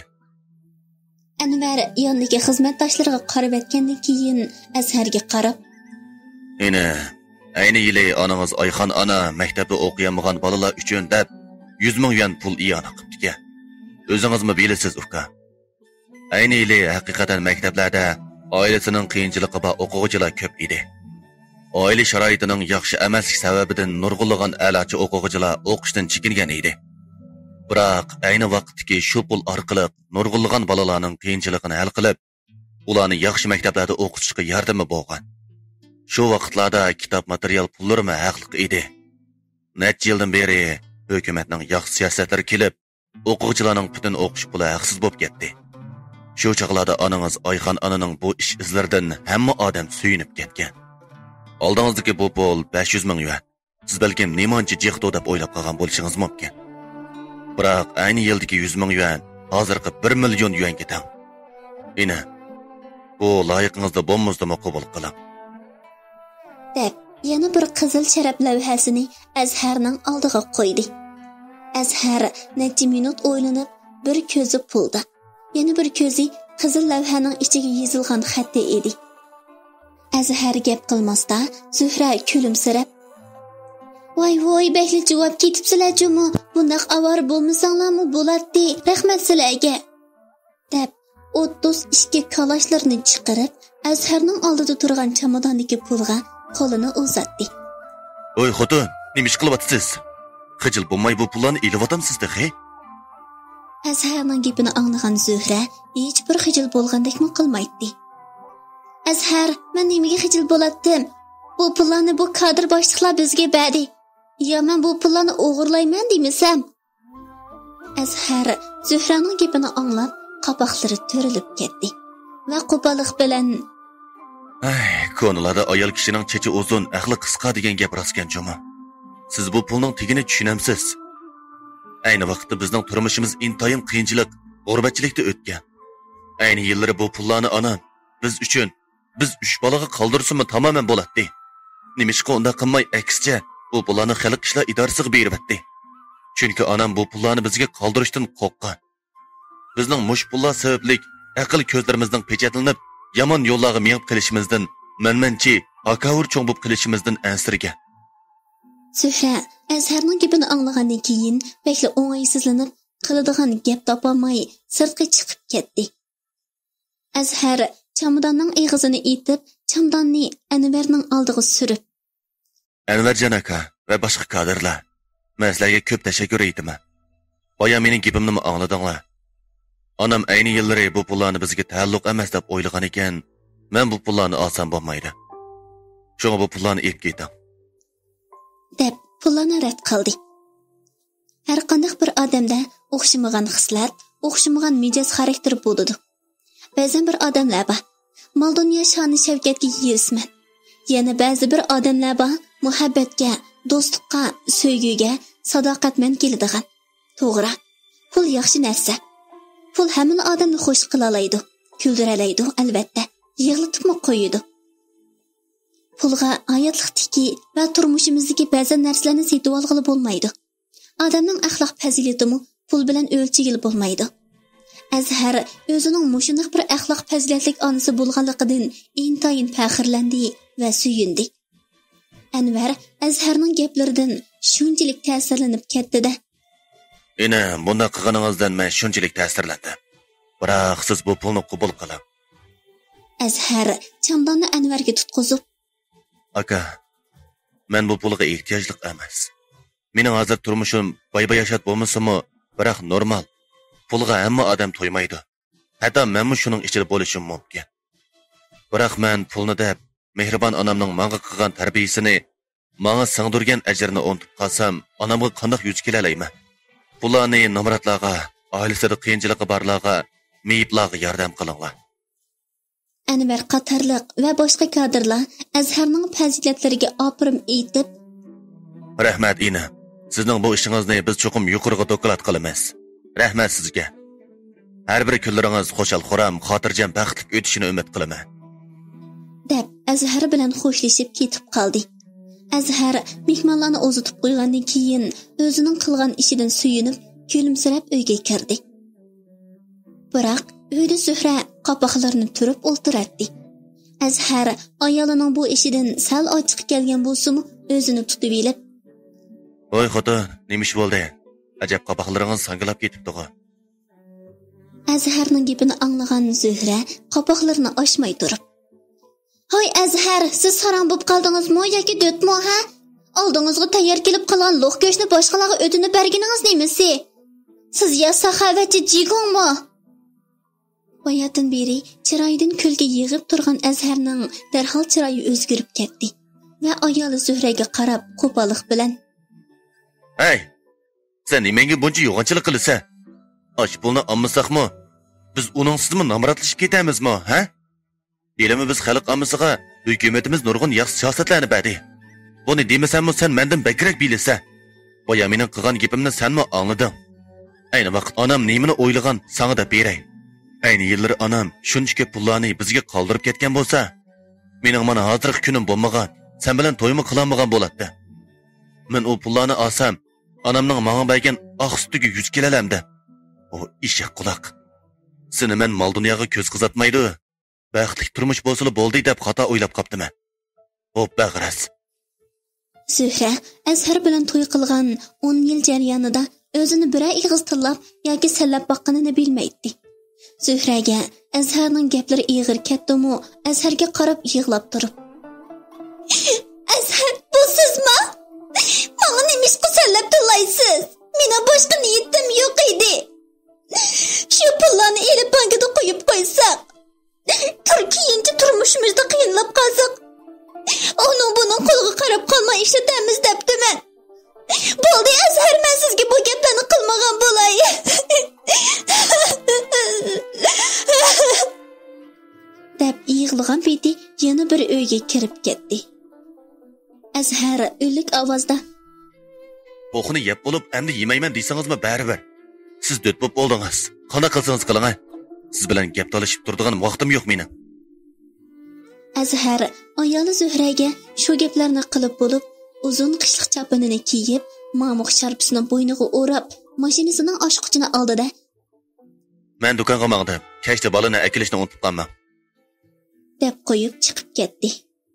Anvar yonidagi xizmatdoshlariga qarab etgandan keyin Azharga qarab, "Eni, ayni yili onangiz Oyxon ona maktabda o'qiyamagan bolalar uchun deb yuz ming yuan pul iyona qilibdi. O'zingizmi bilasiz, uka. Ayni yili haqiqatan maktablarda oilasining qiyinchiligi bor o'quvchilar ko'p edi. Oila sharoitining yaxshi emasligi sababidan nurg'unlagan a'lochi o'quvchilar o'qishdan chekingan edi. Biroq ayni vaqtdagi shu pul orqali nurg'unlagan bolalarning qiyinchiligini hal qilib, ularni yaxshi maktablarda o'qitishga yordami bo'lgan. Shu vaqtlarda kitob material pullarimi haqliq edi. Necha yildan beri hukumatning yaxshi siyosatlari kelib, o'quvchilarning butun o'qish puli haqsiz bo'lib ketdi. Shu chaqlarda onangiz Oyxon onaning bu ish izlaridan hamma odam suyunib ketgan. Oldingizdagi bu pul besh yuz ming yuan. Siz balkim nemanchi jehdo deb o'ylab qolgan bo'lishingiz mumkin. Biroq ayni yildagi yuz ming yuan hozirgi bir million yuan ketadi. Ina, bu loyiqingizda bo'lmasdimi qabul qiling. deb yana bir qizil sharaf lavhasini Azharning oldiga qo'ydi. Azhar necha minut o'ylanib, bir ko'zi pulda, yana bir ko'zi qizil lavhaning ichiga yozilgan xatda edi. Azhar gap qilmasda Zuhra kulimsirab, "Voy voy, bekli javob ketibsizlar-jumi? Bundaq avar bo'lmasanglarmi bo'ladi? Rahmat sizlarga." deb o'ttiz ikki kalashlarni chiqarib, Azharning oldida turgan chamadondagi pulga qo'lini uzatdi. "Oy xotin, nima ish qilyapsiz? Xijil bo'lmay bu pullarni elib-otamsiz-da, he?" Azharning gapini anglagan Zuhra hech bir xijil bo'lgandekmi qilmaydi. "Azhar, men nimaga xijil bo'latdim? Bu pullarni bu kadr boshliqlar bizga berdi. Ya men bu pullarni o'g'irlayman demisam?" Azhar Zuhraning gapini anglab, qapoqlari to'rilib ketdi va qo'pollik bilan, "Ay, ko'nlarda ayol kishining chechi uzun, aqli qisqa degan gap rostkan juma. Siz bu pulning tegini tushunamsiz. Ayni vaqtda bizning turmushimiz intoyin qiyinchilik, g'urbatchilikda o'tgan. Ayni yillari bu pullarni onam biz uchun, biz uch bolaga qoldirsinmi tamoman bo'ladi. Nimishqa unda qilmay aksicha bu pullarni xalq ishlar idorasiga beribdi. Chunki onam bu pullarni bizga qoldirishdan qo'rqqan. Bizning mush pullar sababli aql ko'zlarimizning pechatlanib, yomon yo'llarga mengib qilishimizdan, manmanchi, akavur cho'ng bo'lib qilishimizdan ansirgan." Zuhra Azharning gapini anglagandan keyin bekli o'ng'aysizlanib, qiladigan gap topolmay sirtqa chiqib ketdi. Azhar chamadonning eg'izini etib, chamadonni Anvarning oldiga surib, "Anvarjon aka va boshqa kadrlar, men sizlarga ko'p tashakkur aytaman. Boya mening gapimni angladinglar. Onam ayni yillari bu pullarni bizga ta'alluq emas deb o'ylagan ekan, men bu pullarni olsam bo'lmaydi. Shunga bu pullarni olib keting." deb pullarni rad qildi. har qanday bir odamda o'xshamagan hislat, o'xshamagan mijoz xarakter bo'ladi. Ba'zan bir odamlar bor, mol dunyo shoni shavkatga yerisman. Yana ba'zi bir odamlar bor, muhabbatga, do'stlikqa, sevgiga, sadoqatman keladigan. To'g'ri, pul yaxshi narsa. Pul hamma odamni xush qila oladi, kuldira oladi, albatta, yig'latibmi qo'yadi. Pulga hayotlikdagi va turmushimizdagi ba'zi narsalarni setib olg'ili bo'lmaydi. Odamning axloq fazilatimi pul bilan o'lchigili bo'lmaydi. Azhar o'zining mushunday bir axloq fazilatlik onasi bo'lganligidan intayin faxrlandi va suyundi. Anvar Azharning gaplaridan shunchalik ta'sirlanib ketdi-da. "Ina, bunda qilganingizdan men shunchalik ta'sirlandim. Biroq siz bu pulni qabul qiling." Azhar chamdonni Anvarga tutqizib, "Aka, men bu pulga ehtiyojliq emas. Mening hozir turmushim boy-boy yashat bo'lmasa-mu, biroq normal. Pulga hamma odam to'ymaydi. Hatto menmi shuning ichida bo'lishim mumkin. Biroq men pulni deb mehribon onamning menga qilgan tarbiyasini, menga singdirgan ajrni unutib qolsam, onamga qanday yuz kela olayman? Pullarni nomratlarga, oilasida qiyinchiligi borlarga, meyiblarga yordam qilinglar." Anvar qatorliq va boshqa kadrlar Azharning fazilatlariga opirim aytib, "Rahmat ina. Sizning bu ishingizni biz cho'qim yuqoriga dokolat qilamiz. Rahmat sizga. Har bir kunlaringiz xo'shal-xuram, xotirjam, baxtli o'tishini umid qilaman." deb Azhar bilan xo'shlashib ketib qoldi. Azhar mehmonlarni o'zitib qo'ygandan keyin o'zining qilgan ishidan suyunib, kulimsirab uyga kirdi. Biroq uyda Zuhra qopoqlarini turib o'ltiradi. Azhar ayolining bu ishidan sal ochiq kelgan bo'lsa-mu, o'zini tutib elib, "Voy xotin, nima ish bo'ldi? Ajab qopoqlaringiz sangilab ketibdi-ku." Azharning gapini anglagan Zuhra qopoqlarini ochmay turib, "Hoy Azhar, siz harom bo'lib qoldingizmi yoki do'tmi ha? Oldingizga tayyor kelib qolgan lo'q go'shtni boshqalarga o'tinib berganingiz nemisi? Siz ya saxovatchi jigongmi?" Bayatdan beri chiroyidan kulga yig'ib turgan Azharning darhol chiroyi o'zgarib ketdi va ayoli Zuhraga qarab qo'pollik bilan, "Hey, sen nimaga buncha yo'g'onchilik qilsa? Osh pulni olmasaqmi? Biz uningsizmi nomratlashib ketamizmi, ha? Bilimi biz xalq ommasiga hukumatimiz nurg'un yaxshi siyosatlarni berdi. Buni demasammi sen mendan bakrak bilasa? Boya mening qilgan gapimni senmi anglading? Ayni vaqt onam nimani o'ylagan sana da beray. Ayni yillar onam shuncha pullarni bizga qoldirib ketgan bo'lsa, mening mana hozirgi kunim bo'lmagan, sen bilan to'ymi qilolmagan bo'ladi. Men u pullarni olsam, onamning menga bergan oq sutiga yuz kelalamdi. O eshak quloq. Seni men mol dunyoga ko'z qizatmaydi. Baxtli turmush bo'lsa bo'ldi deb xato o'ylab qoptiman. Xo'p, bag'ras." Zuhra Azhar bilan to'y qilgan o'n yil jarayonida o'zini biror ig'iz tillab yoki sallab boqqanini bilmaydi. Zuhraga Azharning gaplari ig'ir ketdi-mu, Azharga qarab yig'lab turib, "Azhar, bu sizmi? Menga nima ish qilsallab tillaysiz? Mena boshqa niyatim yo'q edi. Shu pullarni elib bankada qo'yib qo'ysak, Turkiyinchi turmushimizda qiyinlab qolsak, onun bunun qo'liga qarab qolmay ishlatamiz debdiman. Bo'ldi Azhar, men sizga bu gaplarni qilmagan bo'lay." deb yig'lagan peti yana bir uyga kirib ketdi. Azhar o'lik ovozda, "Bo'xini yeb bo'lib, endi yemayman desangizmi baribir. Siz do't bo'lib oldingiz. Qanday qilsangiz qiling. Siz bilan gap talashib turadigan vaqtim yo'q mening." Azhar ayoli Zuhraga shu gaplarni qilib bo'lib, uzun qishliq chopinini kiyib, mamuq sharpasini bo'yniga o'rab, mashinasining oshquchini oldida, "Men do'konga mangdim. Kechda bolani akilishni unutib qolman." deb qo'yib chiqib ketdi.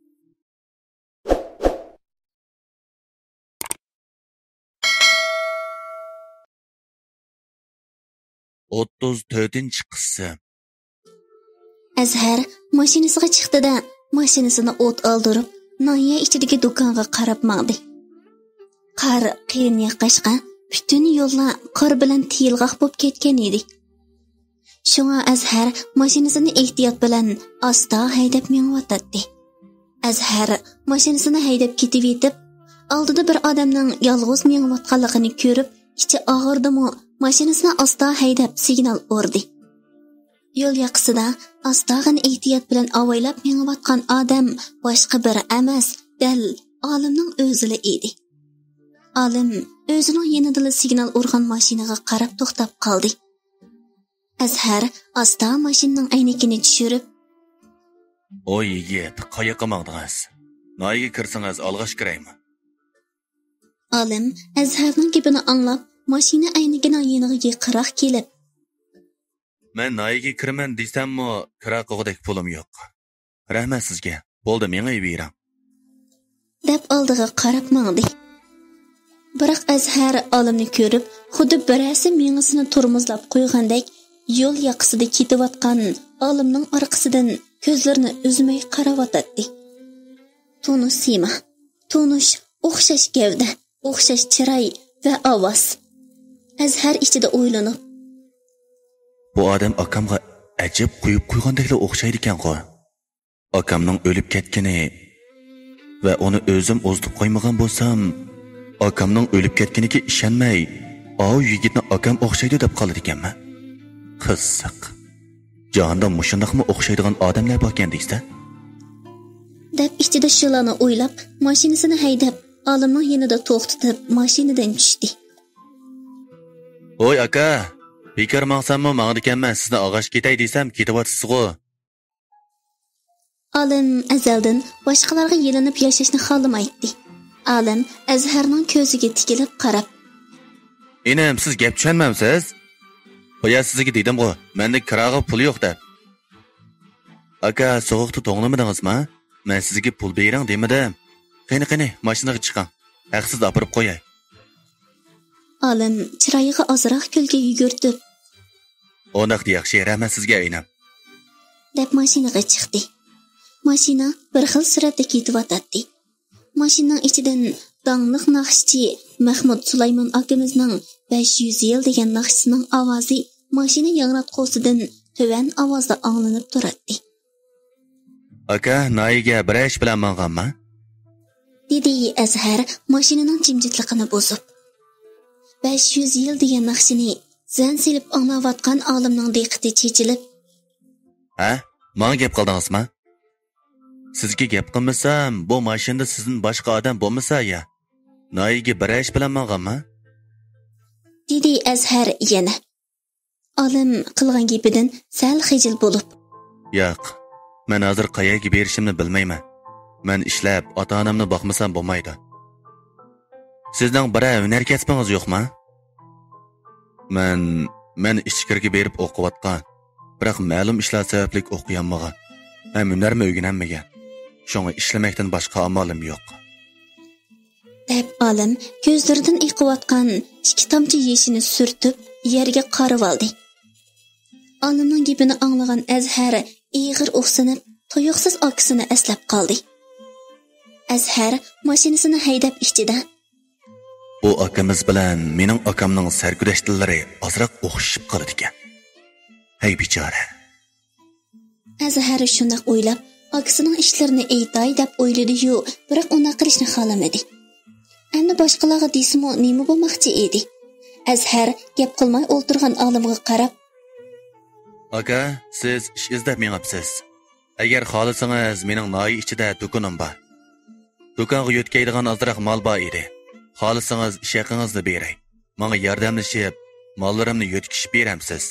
o'ttiz to'rtinchi qissa. Azhar mashinasiga chiqdi-da, mashinasini o't oldirib, noya ichidagi do'konga qarab mangdi. Qor qiyin yaqashqa, butun yo'llar qor bilan tiyilg'aq bo'lib ketgan edi. Shunga Azhar mashinasini ehtiyot bilan asta haydab mengayotdi. Azhar mashinasini haydab ketib yetib, oldida bir odamning yolg'iz mengayotganligini ko'rib, ichi og'irdimi, mashinasini asta haydab signal urdi. Yo'l yoqasida astag'in ehtiyot bilan avaylab mengayotgan odam boshqa biri emas, dal olimning o'zili edi. Olim o'zining yanida signal urgan mashinaga qarab to'xtab qoldi. Azhar asta mashinaning aynigini tushirib, "Oy yigit, qayoqqa mangdingiz? Noyiga kirsangiz olg'ash kiraymi?" Olim Azharning gapini anglab, mashina aynigining yeniga qiroq kelib, "Men noyiga kiraman desammi, kira qo'g'idek pulim yo'q. Rahmat sizga. Bo'ldi, menga bering." deb oldiga qarab mangdi. Biroq Azhar olimni ko'rib, xuddi birasi mengisini turmuzlab qo'ygandek, yo'l yoqasida ketayotgan olimning orqasidan ko'zlarini uzmay qaravotdi. Tunish sima, tunish o'xshash gavda, o'xshash chiroy va ovoz. Azhar ichida o'ylanib, bu odam akamga ajib qo'yib qo'ygandeklar o'xshaydi ekan-ku. Akamning o'lib ketgani va uni o'zim o'zdib qo'ymagan bo'lsam, akamning o'lib ketganiga ishonmay, "Ov yigitni akam o'xshaydi" deb qoladi ekanman. Qiziq. Jonda mushundaqmi o'xshaydigan odamlar bor ekan deysiz? deb ichida shulani o'ylab, mashinasini haydab, olimning yanida to'xtatib, mashinadan tushdi. "Oy aka, bekor maqsammi mangdi ekanman, sizni og'ash ketay desam, ketyapsiz-ku." Olim azaldan boshqalarga yelinib yashashni xohlamaydi. Olim Azharning ko'ziga tikilib qarab, "Enem, siz gap tushunmamsiz? Qo'ya sizga dedim-ku, menda kiraga pul yo'q deb. Aka, so'g'uqda to'nglamadingizmi? Men sizga pul bering demadim. Qani qani, mashinaga chiqing. Haqsiz olib qo'yay." Olim chiroyiga ozroq kulgi yugurtib, "O'ndaqda yaxshi, rahmat sizga enem." deb mashinaga chiqdi. Mashina bir xil suratda ketyotdi. Mashinaning ichidan dangliq naqshchi Mahmud Sulaymon akamizning besh yuz yil degan naqshisining ovozi mashina yangratqusidan tuvan ovozda anglanib turadi. "Aka, noyiga bir ish bilan mang'anmi?" dedi Azhar mashinaning jimjitligini bozib. besh yuz yil degan naqshini zan silib anglayotgan olimning diqqati chechilib, "Ha, menga gap qildingizmi? Sizga gap qilmasam, bu mashinada sizdan boshqa odam bo'lmasa ya, noyiga bir ish bilan mang'anmi?" dedi Azhar yana. Olim qilgan gapidan sal xijil bo'lib, "Yo'q, men hozir qayerga berishimni bilmayman. Men ishlab, ota-onamni boqmasam bo'lmaydi. Sizning biror hunar kasbingiz yo'qmi?" "Men, men ichkariga berib o'qiyotgan, biroq ma'lum ishlar sababli o'qiyolmagan. Ham hunarni o'rganmagan. Shunga ishlamakdan boshqa amolim yo'q." deb olim ko'zlaridan iqiyotgan ikki tomchi yeshini surtib yerga qarab oldi. Olimning gapini anglagan Azhar ig'ir o'xsinib, tuyuqsiz akisini eslab qoldi. Azhar mashinasini haydab ichida, "Bu akamiz bilan mening akamning sargudashtillari ozroq o'xshashib qoladi ekan. Hey bechora." Azhar shunday o'ylab, akisining ishlarini aytay deb o'yladi-yu, biroq uni qilishni xohlamadi. Endi boshqalarga desimi nima bo'lmoqchi edi? Azhar gap qilmay o'ltirgan olimga qarab, "Aka, siz ish izlab mengapsiz. Agar xohlasangiz, mening noyi ichida do'konim bor. Do'konga yo'tkaydigan ozroq mol bor edi. Xohlasangiz ish haqingizni beray. Menga yordamlashib, mollarimni yo'tkishib beramsiz."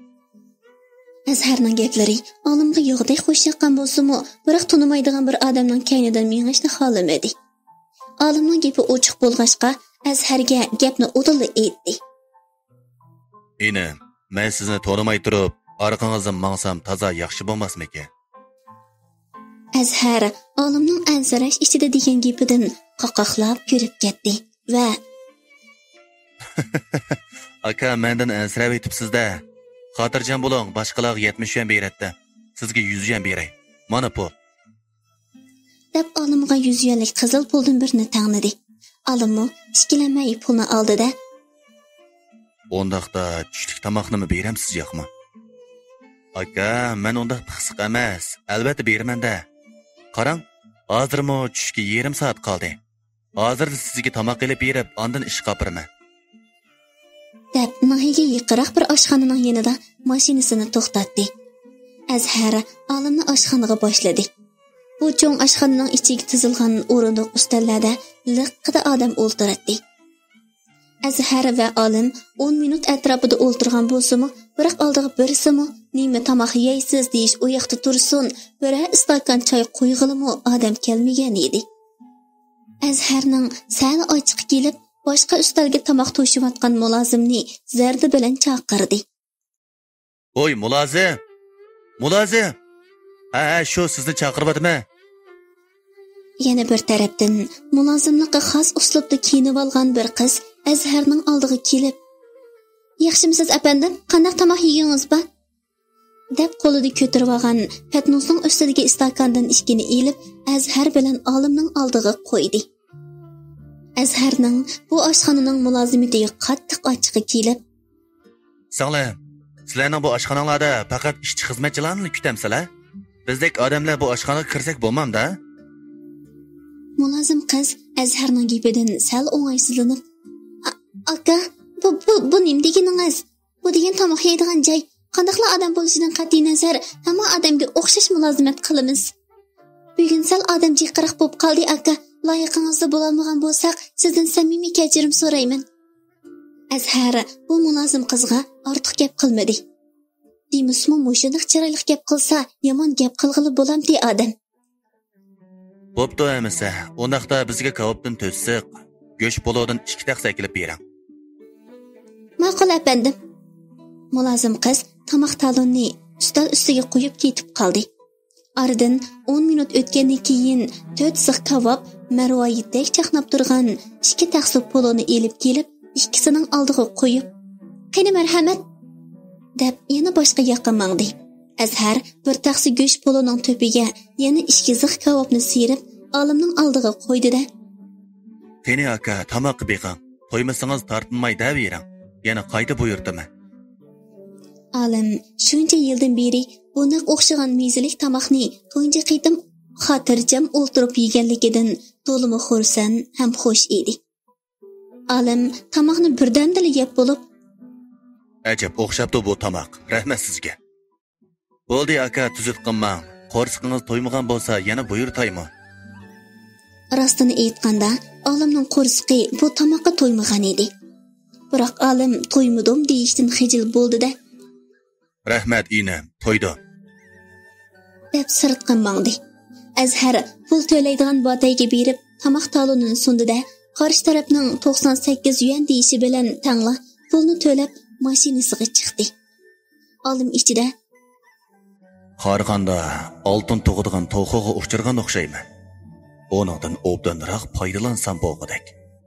Azharning gaplari olimga yo'qdek xush yoqqan bo'lsa-mu, biroq tunimaydigan bir odamning kaynidan mengashni xohlamadi. Olimning gapi ochiq bo'lg'achqa, Azharga gapni o'dilli aytdi. "Enem, men sizni tanimay turib, orqangizdan mangsam toza yaxshi bo'lmasmikan?" Azhar olimning ansirash ichida degan gapidan qoqoqlab ko'rib ketdi va "Aka, mendan ansirab aytibsiz-da. Xotirjam bo'ling, boshqalarga yetmish yuan beradi. Sizga yuz yuan beray. Mana pul." deb olimga yuz yuanlik qizil puldan birini tanladi. Olimmi ishkilanmay pulni oldi-da, "Ondaqda tushlik tomoqnimi beramsiz yo'qmi?" "Aka, men unda pixsiq emas, albatta beraman-da. Qarang, hozirmi tushga yarim soat qoldi. Hozir sizga tomoq qilib berib, ondan ish qopiraman." deb nahiga yiqiraq bir oshxonaning yanida mashinasini to'xtatdi. Azhar olimni oshxonaga boshladi. Bu cho'ng oshxonaning ichiga tizilgan o'rindiq ustallarda liqqida odam o'ltiradi. Azhar va olim o'n minut atrofida o'ltirgan bo'lsa-mu, biroq oldiga birsimi, nima tomoq yeysiz deyish u yoqda tursin, bir istakan choy qo'yg'ilimi odam kelmagan edi. Azharning sal ochiq kelib, boshqa ustalga tomoq to'shiyotgan mulozimni zarda bilan chaqirdi. Oy mulozim! Mulozim! Ha, shu sizni chaqiryapman. Yana bir tarafdan mulozimlikqa xos uslubda kiyinib olgan bir qiz Azharning oldiga kelib, "Yaxshimisiz apandim? Qanday tomoq yeyingiz bor?" deb qo'lida ko'tarib olgan patnosning ustidagi istakandan ishkini elib, Azhar bilan olimning oldiga qo'ydi. Azharning bu oshxonaning mulozimatiga qattiq ochiqi kelib, "Singlim, sizlarning bu oshxonalarda faqat ishchi xizmatchilarni kutamsizlar? Bizdek odamlar bu oshxonaga kirsak bo'lmamda?" Mulozim qiz Azharning gapidan sal o'ng'aysizlanib, "Aka, bu bu bu nima deganingiz? Bu degan tomoq yeydigan joy. Qandaqlar odam bo'lishidan qat'iy nazar, hamma odamga o'xshash mulozimat qilamiz. Bugun sal odam jiqiriq bo'lib qoldi, aka. Loyiqingizda bo'lolmagan bo'lsak, sizdan samimiy kechirim so'rayman." Azhar bu mulozim qizga ortiq gap qilmadi. Demismi, mushundoq chiroyli gap qilsa, yomon gap qilg'ili bo'lamdi odam. Bo'pti emasa, undaqda bizga kavobdan to'siq, go'sht polovidan ikki taqsa kelib bering. Ma'qul apandim. Mulozim qiz tomoq talonni ustol ustiga qo'yib ketib qoldi. Aradan o'n minut o'tgandan keyin to'rt six kavob marvoyitdek chaqnab turgan ikki taqsa poloni elib kelib, ikkisining oldiga qo'yib, "Qani marhamat" deb yana boshqa yoqqa mangdi. Azhar bir taqsi go'sht poloning to'piga yana ikki zix kavobni sirib, olimning oldiga qo'ydi-da, "Qani aka, tomoq beqing. To'ymasangiz tortinmay davering. Yana qayta buyurtaman." Olim shuncha yildan beri buni o'xshagan mezilik tomoqni to'yinchi qitim xotirjam o'ltirib yeganligidan to'limi xursand ham xush edi. Olim tomoqni birdamdala yeb bo'lib, "Ajab o'xshabdi bu tomoq. Rahmat sizga. Bo'ldi aka, tuzut qilmang. Qo'rsiqingiz to'ymagan bo'lsa, yana buyurtaymi?" Rostini aytganda, olimning qo'rsiqi bu tomoqqa to'ymagan edi. Biroq olim to'ymadim deyishdan xijil bo'ldi-da, "Rahmat inam, to'ydim" deb sirtqa mangdi. Azhar pul to'laydigan botayga berib, tomoq talonini sundi-da, qarshi tarafning to'qson sakkiz yuan deyishi bilan tangla pulni to'lab mashinasiga chiqdi. Olim ichida, "Qarg'anda oltin tug'adigan to'xoga o'xshirgan o'xshayman. Oningdan obdanroq foydalansam bo'lg'udak."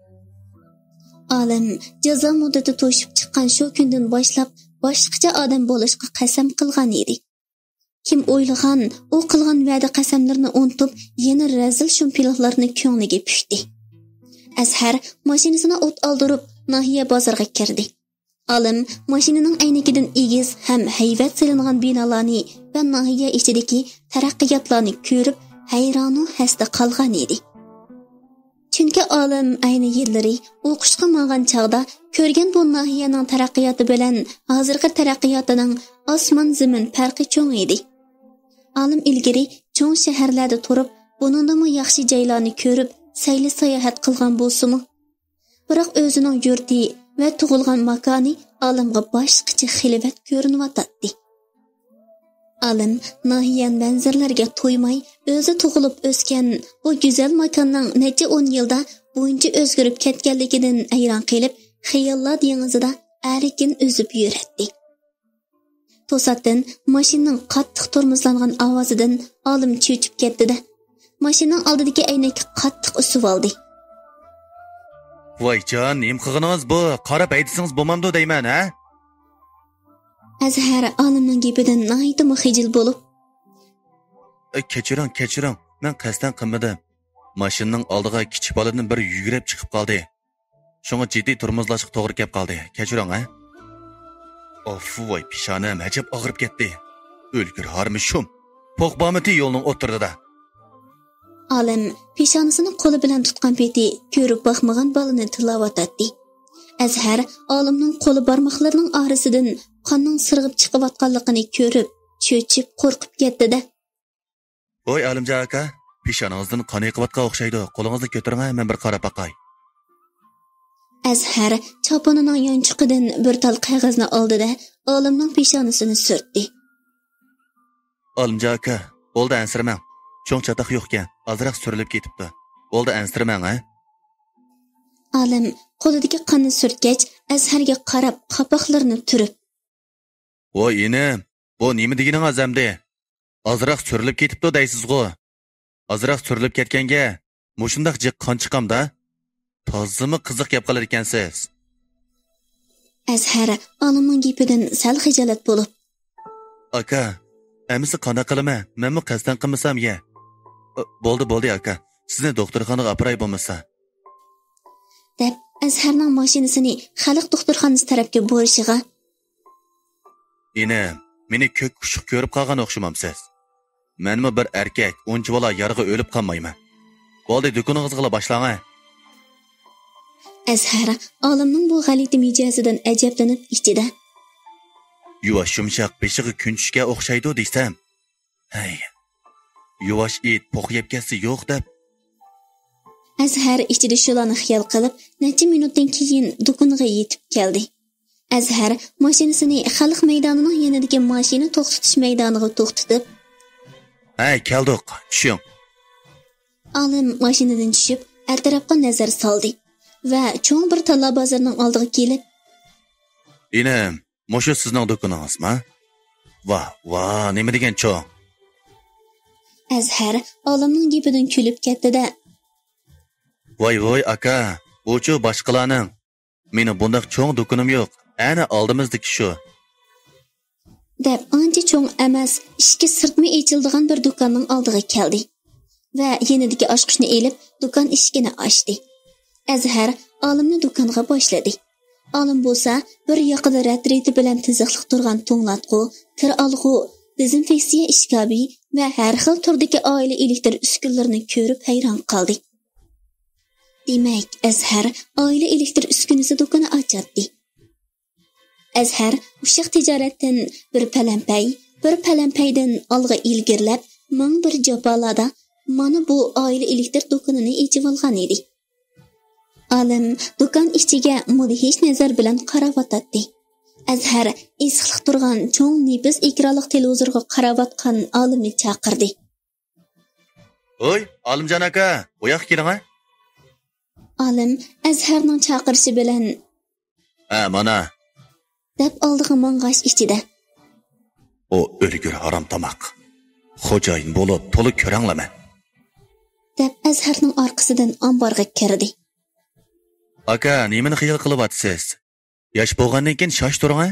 Olim jazo muddati to'shib chiqqan shu kundan boshlab boshqacha odam bo'lishga qasam qilgan edi. Kim o'ylagan, u qilgan va'da qasamlarini unutib, yana razil shumpiloqlarni ko'ngliga pushdi. Azhar mashinasini o't oldirib, nahiya bozorga kirdi. Olim mashinaning aynakidan egiz ham hayvat silingan binolarni va nahiya ichidagi taraqqiyotlarni ko'rib, hayronu hasda qolgan edi. Chunki olim ayni yillari o'qishga mangan chog'da ko'rgan bu nahiyaning taraqqiyoti bilan hozirgi taraqqiyotining osmon zamin farqi cho'ng edi. Olim ilgari cho'ng shaharlarda turib, buningdami yaxshi joylarni ko'rib, sayli sayohat qilgan bo'lsa-mu, biroq o'zining yurti va tug'ilgan makoni olimga boshqacha xilvat ko'rinyotdi. Olim nahiyan manzarlarga to'ymay, o'zi tug'ilib o'sgan bu go'zal makonning necha o'n yilda bo'yincha o'zgarib ketganligidan hayron qilib, xayollar dengizida arikin o'zib yuradi. To'satdan mashinaning qattiq tormozlangan ovozidan olim cho'chib ketdi-da, mashinaning oldidagi aynakka qattiq usib oldi. "Voy jon, nim qilganingiz bu? Qarab aytsangiz bo'lmamdi deyman, ha?" Azhar olimning gapidan nayda muxijil bo'lib, "Kechiring, kechiring. Men qasdan qilmadim. Mashinaning oldiga kichik boladan bir yugurib chiqib qoldi. Shunga jiddiy tormozlashga to'g'ri kelib qoldi. Kechiring, ha?" Of, voy pishonam ajab og'rib ketdi. O'lgur harmishum. Po'qbomiti yo'lning o'tirdi-da. Olim peshonasini qo'li bilan tutgan peti ko'rib baxmagan bolani tilovatadi. Azhar olimning qo'li barmoqlarining orasidan qonning sirg'ib chiqayotganligini ko'rib, cho'chib qo'rqib ketdi-da. Voy Alimjon aka, peshonangizdan qon yiqayotgan o'xshaydi. Qo'lingizni ko'taring, men bir qarab baqay. Azhar choponining yonchiqidan bir tal qog'ozni oldi-da, olimning peshonasini surtdi. Alimjon aka, bo'ldi ansirmang. Cho'ng chatoq yo'q ekan, azroq surilib ketibdi. Bo'ldi ansirmang, ha? Olim qo'lidagi qonni surtgach, Azharga qarab, qapoqlarini turib. Voy inim, bu nima deganingiz amdi? Azroq surilib ketibdi deysiz-ku. Azroq surilib ketganga, mushundaq jiq qon chiqamda? Tozimi qiziq gap qilar ekansiz? Azhar olimning gapidan sal xijolat bo'lib. Aka, amisi qana qilaman, menmi qasdan qilmasam ya. Bo'ldi, bo'ldi aka. Sizni doktorxonaga apray bo'lmasa. Deb Azharning mashinasini xalq doktorxonasi tarafga bo'rishiga. Inim, meni ko'k qushib ko'rib qolgan o'xshamamsiz. Menmi bir erkak, o'nchi bola yarg'i o'lib qolmayman. Bo'ldi, do'koningizga boshlang. Azhar olimning bu g'alati mijozidan ajablanib ichida. Yuvosh shumshoq beshig'i kunchishga o'xshaydi desam. Hay. Yuvosh it po'q yeb ketsa yo'q deb. Azhar ichida shularni xiyol qilib, necha minutdan keyin do'koniga yetib keldi. Azhar mashinasini xalq maydonining yanidagi mashina to'xtatish maydoniga to'xtatib, "Hay, keldik, tushing." Olim mashinadan tushib, atrofga nazar soldi va cho'ng bir talla bozorining oldiga kelib, "Inim, mushu sizning do'koningizmi? Va, va, nima degan cho'ng?" Azhar olimning gapidan kulib ketdi-da, "Voy, voy aka, bu-chu boshqalarning. Meni bundoq cho'ng do'konim yo'q. Ana oldimizdagi shu." deb ancha cho'ng emas, ishga sirtma ochildigan bir do'konning oldiga keldi va yenidagi ochqichni elib, do'kon eshigini ochdi. Azhar olimni do'konga boshladi. Olim bo'lsa, bir yoqida ratriti bilan tiziqliq turgan to'nglatqu, kir olg'u, dezinfeksiya ishkabi va har xil turdagi oila elektr uskunalarini ko'rib hayron qoldi. Demak, Azhar oila elektr uskunasi do'koni ochadi. Azhar ushiq tijoratdan bir palampay, bir palampaydan olg'a ilgirlab, ming bir jopolada mana bu oila elektr do'konini ochib olgan edi. Olim do'kon ichiga mudhish nazar bilan qarab o'tadi. Azhar esiqliq turgan cho'ng nibis ekranli televizorga qarab o'tgan olimni chaqirdi. "Oy, Olimjon aka, bu yoqqa keling-a." Olim Azharning chaqirishi bilan, "Ha, mana." deb oldiga mang'ash ichida. "O o'lgur harom tomoq. Xo'jayin bo'lib, to'liq ko'ranglama." deb Azharning orqasidan omborga kirdi. "Aka, nimani xiyol qilyapsiz? Yosh bo'lgandan keyin shosh turing-a."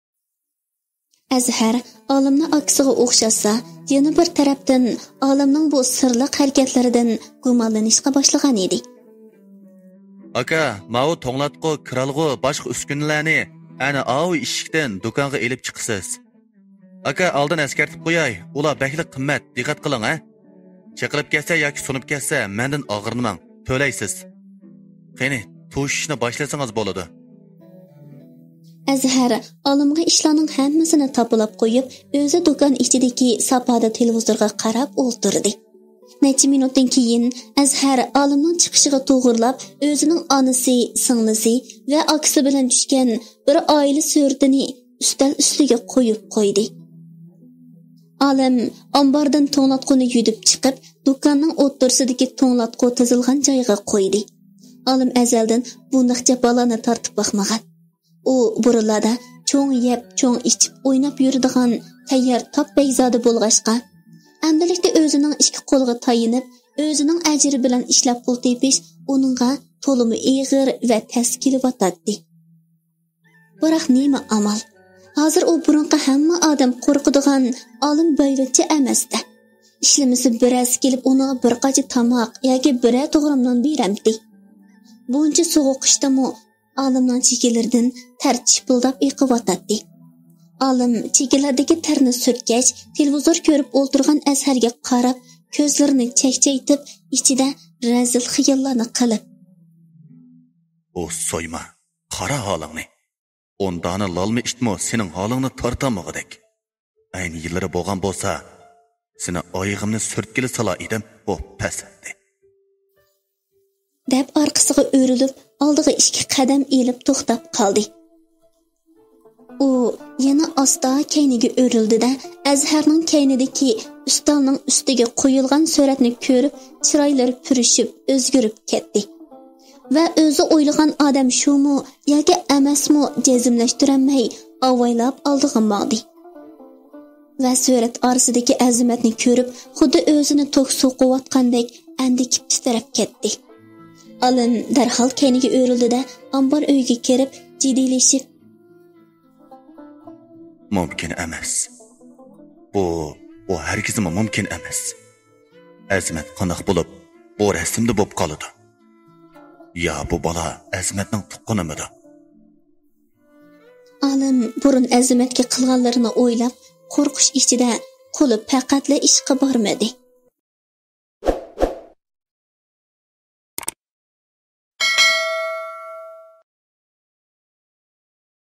Azhar olimning aksiga o'xshasa, yana bir tarafdan olimning bu sirli harakatlaridan gumonlanishga boshlagan edi. "Aka, ma'u to'nglatqu, kiralg'u, boshqa uskunlarni ana avi eshikdan do'konga elib chiqsiz. Aka, oldin eskartib qo'yay, ular bakli qimmat, diqqat qiling-a. Chiqilib ketsa yoki sunib ketsa, mendan og'irnimang, to'laysiz. Qani, to'shishni boshlasangiz bo'ladi." Azhar olimga ishlarning hammasini topilib qo'yib, o'zi do'kon ichidagi sapada televizorga qarab o'ltirdi. Necha minutdan keyin Azhar olimning chiqishiga to'g'rilab, o'zining onasi, singlisi va akasi bilan tushgan bir oila suratini ustal ustiga qo'yib qo'ydi. Olim ombordan to'nglatquni yudib chiqib, do'konning o'ttirsidagi to'nglatqu tizilgan joyiga qo'ydi. Olim azaldan bundoq jabalani tortib baxmagan. U burulada cho'ng yeb, cho'ng ichib o'ynab yuradigan tayyor top bayzoda bo'lg'ashqa, endilikda o'zining ikki qo'liga tayinib, o'zining ajri bilan ishlab pul tepish uningga to'limi ig'ir va tas kelib-o'tadi. Biroq nima amal? Hozir u burunqa hamma odam qo'rqadigan olim boyvachcha emasdi. Ishlamisi biraz kelib uni bir qachi tomoq yoki bir to'g'rimdan beramdi. Buncha sovuq qishdami olimning chekilaridan ter chipildab yiqib o'tadi. Olim chekilardagi terni surtgach, televizor ko'rib o'ltirgan Azharga qarab, ko'zlarini chakchaytib, ichida razil xiyollarni qilib, "O so'yma, Qara holingni. Ondani lalma içtimi senin halingni tortamag'idek. Ayni yillari bo'lgan bo'lsa, seni oyog'imni sürtkili sala edim, bu pasatdi. Deb orqasiga o'rilib, oldiga ikki qadam elib to'xtab qoldi. U yana asta kayniga o'rildi-da, Azharning kaynidagi ustalning ustiga qo'yilgan suratni ko'rib, chiroylari purishib, o'zgarib ketdi. Va o'zi o'ylagan odam shumi yoki emasmi jazmlashtiramay avaylab oldiga maqdi. Va surat orasidagi azimatni ko'rib, xuddi o'zini to'q so'qiyotgandek andikib titrab ketdi. Alim darhol kayniga o'rildi-da, ombor uyga kirib, jiddiylashib mumkin emas. Bu, bu herkesime mümkün emas. Azmat qanaq bo'lib, bu rasmda bo'lib qoladi. Ya bu bala Azmatning tuqqanimidi? Alim burun Azmatga qilganlarini o'ylab, qo'rqish ichida qo'li faqatla ishqa bormadi.